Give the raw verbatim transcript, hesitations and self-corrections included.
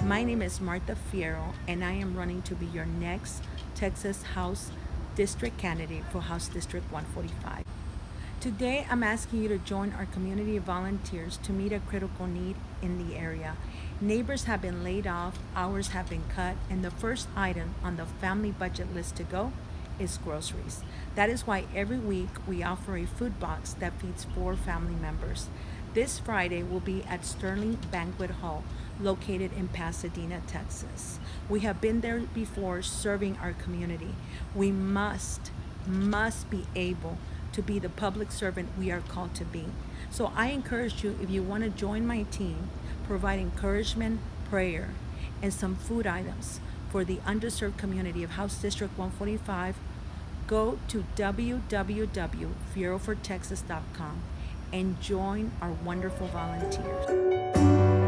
My name is Marth Fierro, and I am running to be your next Texas House District candidate for House District one forty-five. Today, I'm asking you to join our community of volunteers to meet a critical need in the area. Neighbors have been laid off, hours have been cut, and the first item on the family budget list to go is groceries. That is why every week we offer a food box that feeds four family members. This Friday will be at Sterling Banquet Hall, located in Pasadena, Texas. We have been there before serving our community. We must, must be able to be the public servant we are called to be. So I encourage you, if you want to join my team, provide encouragement, prayer, and some food items for the underserved community of House District one forty-five, go to w w w dot fierro for texas dot com and join our wonderful volunteers.